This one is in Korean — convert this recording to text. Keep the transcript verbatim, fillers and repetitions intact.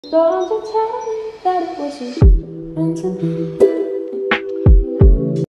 Don't you tell me that it was you meant to be.